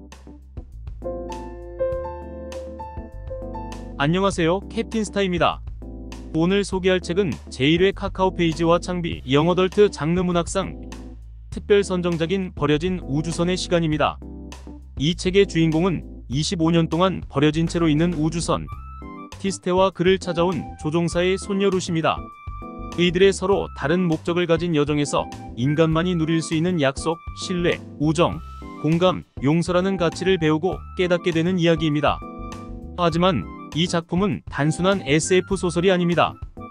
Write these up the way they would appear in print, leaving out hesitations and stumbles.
안녕하세요, 캡틴스타입니다. 오늘 소개할 책은 제1회 카카오 페이지와 창비 영어덜트 장르 문학상 특별 선정작인 버려진 우주선의 시간입니다. 이 책의 주인공은 25년 동안 버려진 채로 있는 우주선 티스테와 그를 찾아온 조종사의 손녀 루시입니다. 이들의 서로 다른 목적을 가진 여정에서 인간만이 누릴 수 있는 약속, 신뢰, 우정, 공감, 용서라는 가치를 배우고 깨닫게 되는 이야기입니다. 하지만 이 작품은 단순한 SF 소설이 아닙니다.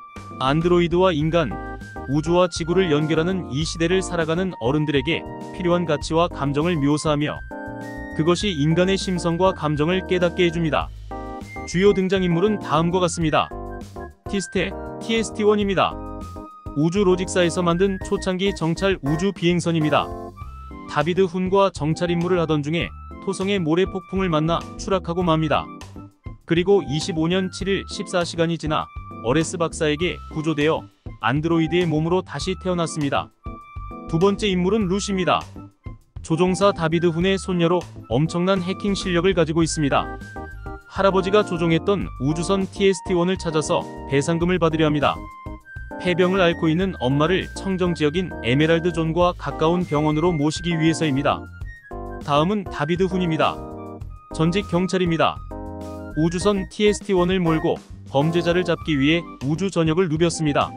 안드로이드와 인간, 우주와 지구를 연결하는 이 시대를 살아가는 어른들에게 필요한 가치와 감정을 묘사하며 그것이 인간의 심성과 감정을 깨닫게 해줍니다. 주요 등장인물은 다음과 같습니다. 티스테, TST-1입니다. 우주 로직사에서 만든 초창기 정찰 우주 비행선입니다. 다비드 훈과 정찰 임무를 하던 중에 토성의 모래 폭풍을 만나 추락하고 맙니다. 그리고 25년 7일 14시간이 지나 어레스 박사에게 구조되어 안드로이드의 몸으로 다시 태어났습니다. 두 번째 인물은 루시입니다. 조종사 다비드 훈의 손녀로 엄청난 해킹 실력을 가지고 있습니다. 할아버지가 조종했던 우주선 TST-1을 찾아서 배상금을 받으려 합니다. 폐병을 앓고 있는 엄마를 청정지역인 에메랄드 존과 가까운 병원으로 모시기 위해서입니다. 다음은 다비드 훈입니다. 전직 경찰입니다. 우주선 TST-1을 몰고 범죄자를 잡기 위해 우주 전역을 누볐습니다.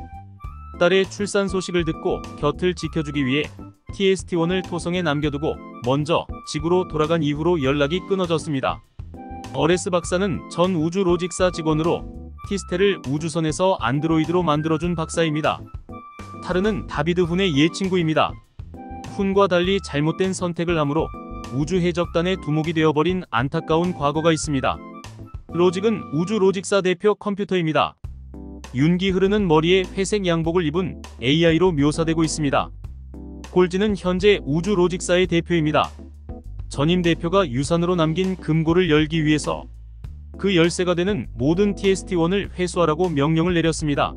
딸의 출산 소식을 듣고 곁을 지켜주기 위해 TST-1을 토성에 남겨두고 먼저 지구로 돌아간 이후로 연락이 끊어졌습니다. 어레스 박사는 전 우주 로직사 직원으로 티스테를 우주선에서 안드로이드로 만들어준 박사입니다. 타르는 다비드 훈의 예친구입니다. 훈과 달리 잘못된 선택을 함으로 우주 해적단의 두목이 되어버린 안타까운 과거가 있습니다. 로직은 우주 로직사 대표 컴퓨터입니다. 윤기 흐르는 머리에 회색 양복을 입은 AI로 묘사되고 있습니다. 골지는 현재 우주 로직사의 대표입니다. 전임 대표가 유산으로 남긴 금고를 열기 위해서 그 열쇠가 되는 모든 TST-1을 회수하라고 명령을 내렸습니다.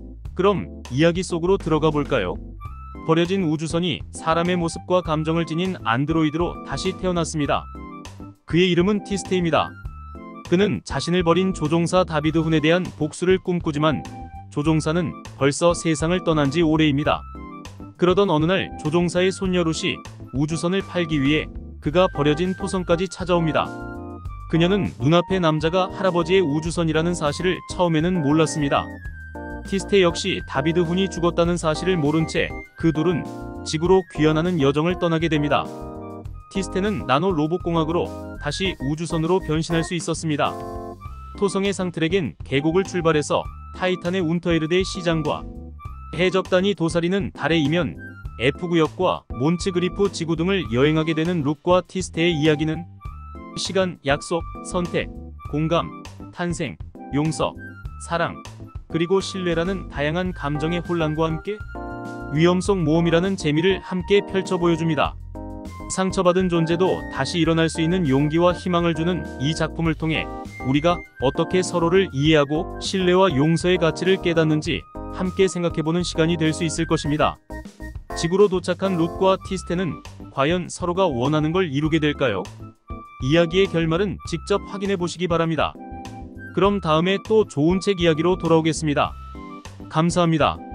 그럼 이야기 속으로 들어가 볼까요? 버려진 우주선이 사람의 모습과 감정을 지닌 안드로이드로 다시 태어났습니다. 그의 이름은 티스테입니다. 그는 자신을 버린 조종사 다비드 훈에 대한 복수를 꿈꾸지만 조종사는 벌써 세상을 떠난 지 오래입니다. 그러던 어느 날 조종사의 손녀 루시 우주선을 팔기 위해 그가 버려진 토성까지 찾아옵니다. 그녀는 눈앞의 남자가 할아버지의 우주선이라는 사실을 처음에는 몰랐습니다. 티스테 역시 다비드 훈이 죽었다는 사실을 모른 채 그 둘은 지구로 귀환하는 여정을 떠나게 됩니다. 티스테는 나노 로봇공학으로 다시 우주선으로 변신할 수 있었습니다. 토성의 상틀에겐 계곡을 출발해서 타이탄의 운터에르데의 시장과 해적단이 도사리는 달의 이면 F구역과 몬츠그리프 지구 등을 여행하게 되는 룩과 티스테의 이야기는 시간, 약속, 선택, 공감, 탄생, 용서, 사랑, 그리고 신뢰라는 다양한 감정의 혼란과 함께 위험 속 모험이라는 재미를 함께 펼쳐 보여줍니다. 상처받은 존재도 다시 일어날 수 있는 용기와 희망을 주는 이 작품을 통해 우리가 어떻게 서로를 이해하고 신뢰와 용서의 가치를 깨닫는지 함께 생각해보는 시간이 될 수 있을 것입니다. 지구로 도착한 룩과 티스테는 과연 서로가 원하는 걸 이루게 될까요? 이야기의 결말은 직접 확인해 보시기 바랍니다. 그럼 다음에 또 좋은 책 이야기로 돌아오겠습니다. 감사합니다.